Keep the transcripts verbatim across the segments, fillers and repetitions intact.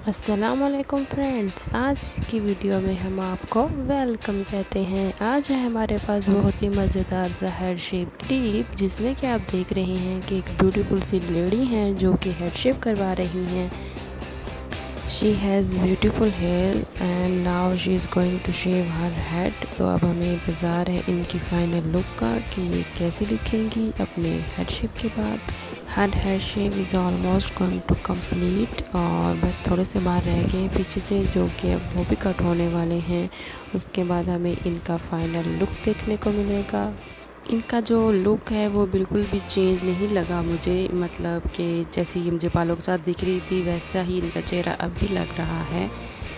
अस्सलामुअलैकुम फ्रेंड्स, आज की वीडियो में हम आपको वेलकम कहते हैं। आज है हमारे पास बहुत ही मज़ेदार सा हेड शेप क्लिप, जिसमें कि आप देख रहे हैं कि एक ब्यूटीफुल सी लेडी हैं जो कि हेड शेप करवा रही हैं। She has beautiful hair and now she is going to shave her head. तो अब हमें इंतज़ार है इनकी फ़ाइनल लुक का कि ये कैसी दिखेंगी अपने हेड शेप के बाद। Her hair shape is almost going to complete और बस थोड़े से बाहर रह गए पीछे से, जो कि अब वो भी कट होने वाले हैं। उसके बाद हमें इनका फ़ाइनल लुक देखने को मिलेगा। इनका जो लुक है वो बिल्कुल भी चेंज नहीं लगा मुझे, मतलब कि जैसे ये मुझे बालों के साथ दिख रही थी वैसा ही इनका चेहरा अब भी लग रहा है।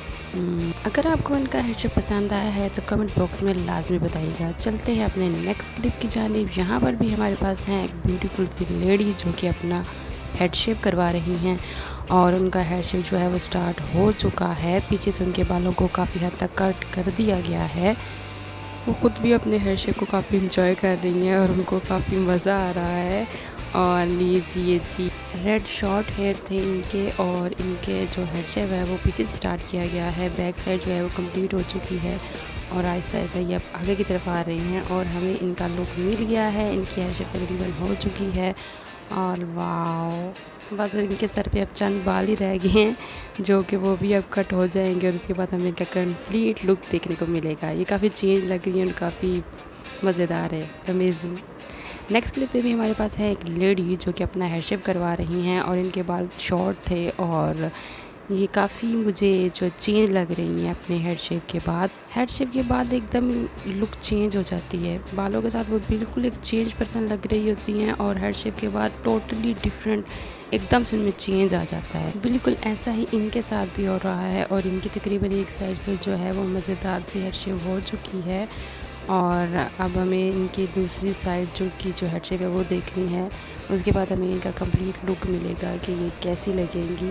अगर आपको इनका हेयर शेप पसंद आया है तो कमेंट बॉक्स में लाजमी बताइएगा। चलते हैं अपने नेक्स्ट क्लिप की जानिब। यहाँ पर भी हमारे पास हैं एक ब्यूटीफुल सी लेडी जो कि अपना हेड शेप करवा रही हैं और उनका हेयर शेप जो है वो स्टार्ट हो चुका है। पीछे से उनके बालों को काफ़ी हद तक कट कर दिया गया है। वो ख़ुद भी अपने हेयर शेप को काफ़ी इंजॉय कर रही हैं और उनको काफ़ी मज़ा आ रहा है। और लीजिए जी, रेड शॉर्ट हेयर थे इनके और इनके जो हेड शेप है वो पीछे से स्टार्ट किया गया है। बैक साइड जो है वो कंप्लीट हो चुकी है और आहिस्ता आहिस्ता ये अब आगे की तरफ आ रही हैं और हमें इनका लुक मिल गया है। इनकी हेयर शेप तकरीबन हो चुकी है और वाओ, बस इनके सर पे अब चंद बाल ही रह गए हैं जो कि वो भी अब कट हो जाएंगे और उसके बाद हमें इनका कंप्लीट लुक देखने को मिलेगा। ये काफ़ी चेंज लग रही है और काफ़ी मज़ेदार है, अमेजिंग। नेक्स्ट क्लिप पे भी हमारे पास है एक लेडी जो कि अपना हेयर शेप करवा रही हैं और इनके बाल शॉर्ट थे और ये काफ़ी मुझे जो चेंज लग रही हैं अपने हेड शेप के बाद। हेड शेप के बाद एकदम लुक चेंज हो जाती है, बालों के साथ वो बिल्कुल एक चेंज पर्सन लग रही होती हैं और हेड शेप के बाद टोटली डिफरेंट एकदम से उनमें चेंज आ जाता है। बिल्कुल ऐसा ही इनके साथ भी हो रहा है और इनकी तकरीबन एक साइड से जो है वो मज़ेदार सी हेड शेप हो चुकी है और अब हमें इनकी दूसरी साइड जो की जो हेड शेप है वो देखनी है। उसके बाद हमें इनका कंप्लीट लुक मिलेगा कि ये कैसी लगेंगी।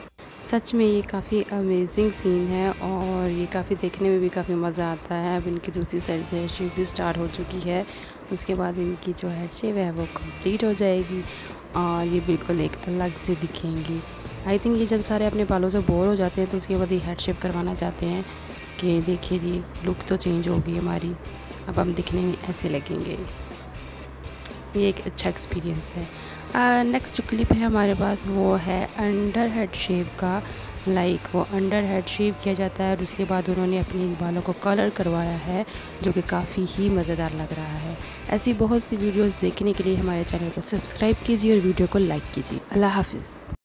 सच में ये काफ़ी अमेजिंग सीन है और ये काफ़ी देखने में भी काफ़ी मज़ा आता है। अब इनकी दूसरी साइड से हेड शेप भी स्टार्ट हो चुकी है। उसके बाद इनकी जो हेड शेप है वो कंप्लीट हो जाएगी और ये बिल्कुल एक अलग से दिखेंगी। आई थिंक ये जब सारे अपने बालों से बोर हो जाते हैं तो उसके बाद ये हेड शेप करवाना चाहते हैं कि देखिए जी, लुक तो चेंज होगी हमारी, अब हम दिखने में ऐसे लगेंगे। ये एक अच्छा एक्सपीरियंस है। नेक्स्ट जो क्लिप है हमारे पास वो है अंडर हेड शेप का। लाइक वो अंडर हेड शेप किया जाता है और उसके बाद उन्होंने अपने बालों को कलर करवाया है जो कि काफ़ी ही मज़ेदार लग रहा है। ऐसी बहुत सी वीडियोस देखने के लिए हमारे चैनल को सब्सक्राइब कीजिए और वीडियो को लाइक कीजिए। अल्लाह हाफिज़।